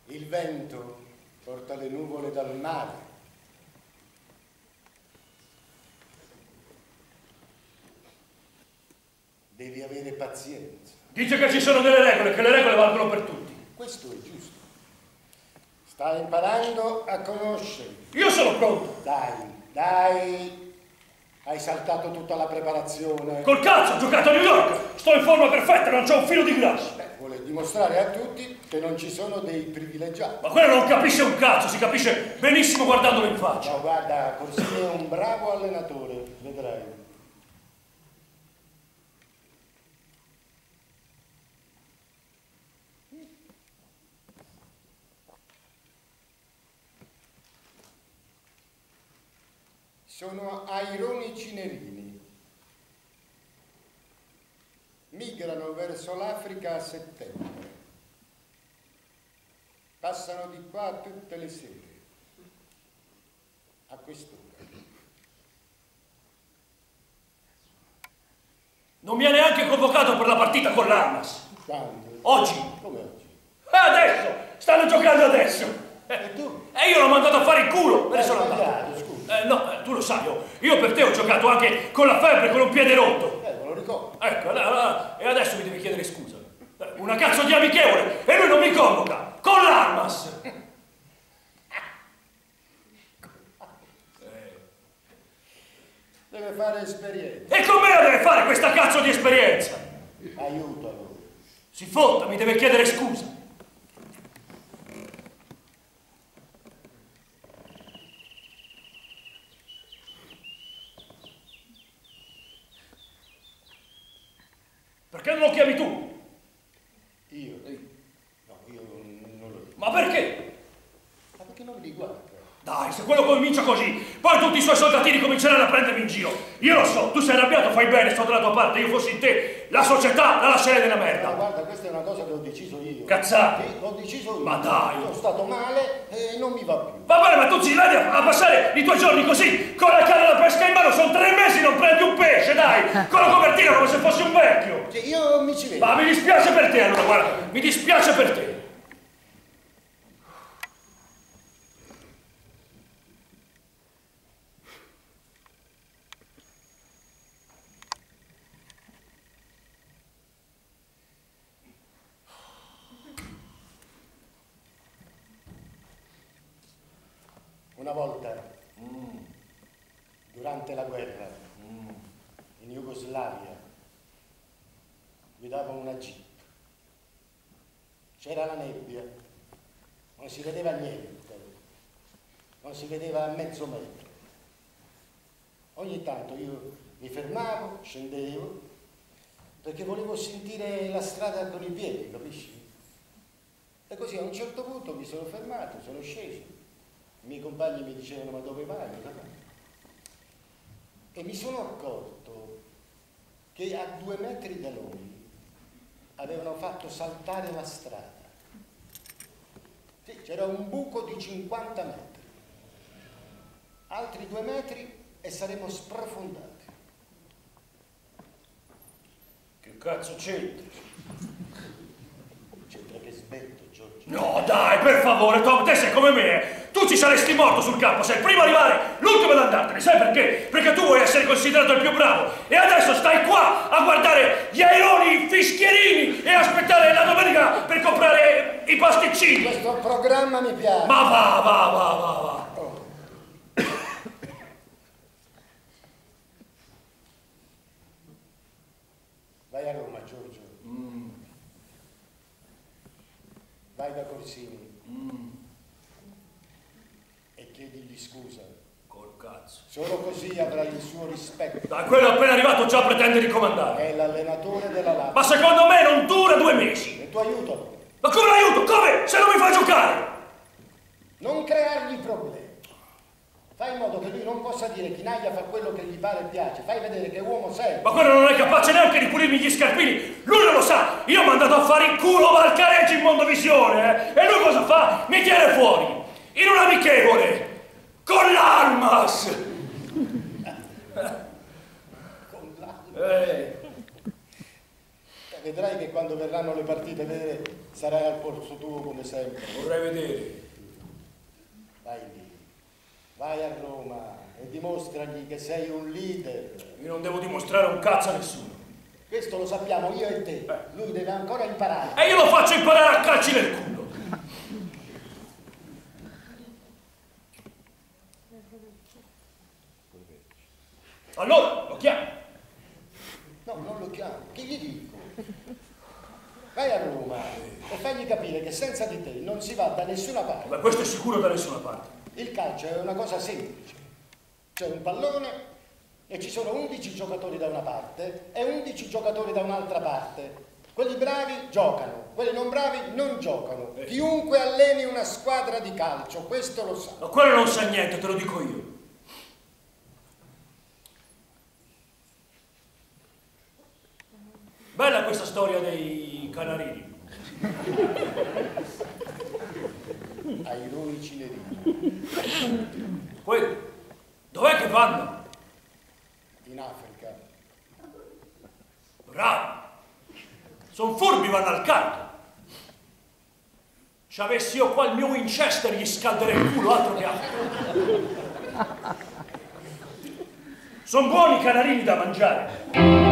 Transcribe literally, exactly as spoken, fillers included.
Il vento porta le nuvole dal mare. Devi avere pazienza. Dice che ci sono delle regole, che le regole valgono per tutti. Questo è giusto. Stai imparando a conoscerli. Io sono pronto. Dai, dai. Hai saltato tutta la preparazione. Col cazzo, ho giocato a New York. Sto in forma perfetta, non c'ho un filo di grasso. Beh, vuole dimostrare a tutti che non ci sono dei privilegiati. Ma quello non capisce un cazzo, si capisce benissimo guardandolo in faccia. No, guarda, Corsini è un bravo allenatore, vedrai. Sono aironici nerini. Migrano verso l'Africa a settembre. Passano di qua tutte le sere. A quest'ora. Non mi ha neanche convocato per la partita con l'Armas. Quando? Oggi. Come oggi? Adesso! Stanno giocando adesso! E tu? E io l'ho mandato a fare il culo! Me ne Hai sono andato. sbagliato, scusa. Eh, no, eh, tu lo sai, io, io per te ho giocato anche con la febbre, con un piede rotto. Eh, me lo ricordo. Ecco, allora, e adesso mi devi chiedere scusa. Eh, Una cazzo di amichevole! E lui non mi convoca! Con l'Armas! Deve fare esperienza. E con me la deve fare questa cazzo di esperienza! Aiutalo. Si fotta, mi deve chiedere scusa. Perché non lo chiami tu? Io? No, io non lo dico. Ma perché? Ma perché non mi guarda? Dai, se quello comincia così, poi tutti i suoi soldatini cominceranno a prendermi in giro. Io lo so, tu sei arrabbiato, fai bene, sto dalla tua parte. Io fossi in te, la società la lascerei nella merda. Ma guarda, questa è una cosa che ho deciso io. Cazzate. Sì, l'ho deciso io. Ma dai. Sono stato male e non mi va più. Va bene, ma tu ci vedi a, a passare i tuoi giorni così, con la canna da pesca in mano, sono tre mesi non prendi un pesce, dai, con la copertina come se fossi un vecchio. Sì, io mi ci vedo. Ma mi dispiace per te, allora, guarda, mi dispiace per te. Una volta, mm, durante la guerra, mm, in Jugoslavia, guidavo una jeep. C'era la nebbia, non si vedeva niente, non si vedeva a mezzo metro. Ogni tanto io mi fermavo, scendevo, perché volevo sentire la strada con i piedi, capisci? E così a un certo punto mi sono fermato, sono sceso. I miei compagni mi dicevano: ma dove vai? Dove vai? E mi sono accorto che a due metri da noi avevano fatto saltare la strada. Sì, c'era un buco di cinquanta metri. Altri due metri e saremmo sprofondati. Che cazzo c'entri? C'entra che smetto, Giorgio. No, dai, per favore, Tom, te sei come me. Tu ci saresti morto sul campo, sei il primo ad arrivare, l'ultimo ad andartene. Sai perché? Perché tu vuoi essere considerato il più bravo. E adesso stai qua a guardare gli aironi, i fischierini e aspettare la domenica per comprare i pasticcini. Questo programma mi piace. Ma va, va, va, va, va. Oh. Vai a Roma, Giorgio. Mm. Vai da Corsini. Mm. E chiedigli scusa. Col cazzo. Solo così avrai il suo rispetto. Da quello appena arrivato già pretende di comandare. È l'allenatore della Lazio. Ma secondo me non dura due mesi. E tu aiutalo. Ma come l'aiuto? Come? Se non mi fa giocare! Non creargli problemi. Fai in modo che lui non possa dire che Naglia fa quello che gli pare e piace. Fai vedere che uomo sei. Ma quello non è capace neanche di pulirmi gli scarpini. Lui non lo sa. Io ho mandato a fare in culo Valcareggi in Mondovisione. Eh? E lui cosa fa? Mi tiene fuori. In un amichevole. Con l'Armas. Con l'Armas. Eh. vedrai che quando verranno le partite vere sarai al posto tuo come sempre. Vorrei vedere. Vai lì, vai a Roma e dimostragli che sei un leader. Io non devo dimostrare un cazzo a nessuno. Questo lo sappiamo io e te. Eh. Lui deve ancora imparare. E io lo faccio imparare a calci nel culo. Allora, lo chiamo. No, non lo chiamo. Che gli dico? Vai a Roma e fagli capire che senza di te non si va da nessuna parte. Ma questo è sicuro da nessuna parte. Il calcio è una cosa semplice. C'è un pallone e ci sono undici giocatori da una parte e undici giocatori da un'altra parte. Quelli bravi giocano, quelli non bravi non giocano. Eh. Chiunque alleni una squadra di calcio, questo lo sa. Ma quello non sa niente, te lo dico io. Bella questa storia dei canarini. Aironi cinerini. Quelli, dov'è che vanno? In Africa. Bravi. Sono furbi, vanno al caldo. Se avessi io qua il mio Winchester gli scalderei il culo, altro che altro. Sono buoni i canarini da mangiare.